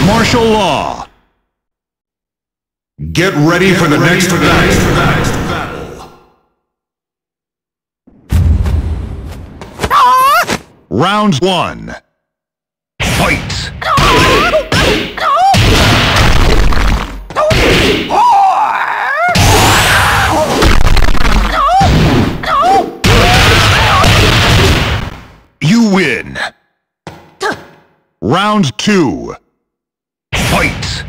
Martial law. Get ready for the next battle. Round 1. Fight! You win! Round 2. Fight!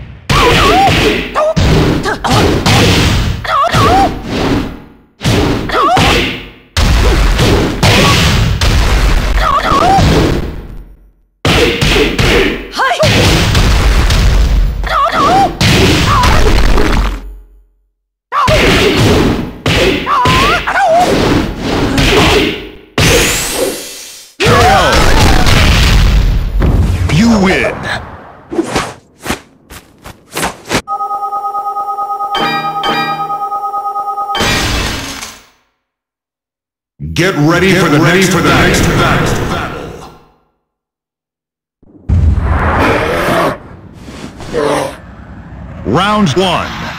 You win! Get ready for the next battle. Round 1.